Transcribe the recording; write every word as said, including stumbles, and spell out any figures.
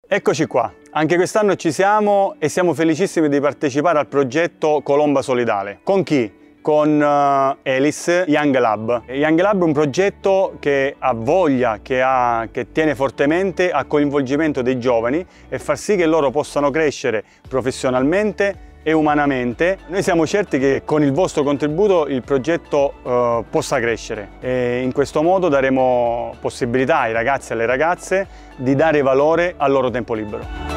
Eccoci qua, anche quest'anno ci siamo e siamo felicissimi di partecipare al progetto Colomba Solidale. Con chi? Con uh, Elis Young Lab. Young Lab è un progetto che ha voglia, che, ha, che tiene fortemente al coinvolgimento dei giovani e far sì che loro possano crescere professionalmente e umanamente. Noi siamo certi che con il vostro contributo il progetto uh, possa crescere e in questo modo daremo possibilità ai ragazzi e alle ragazze di dare valore al loro tempo libero.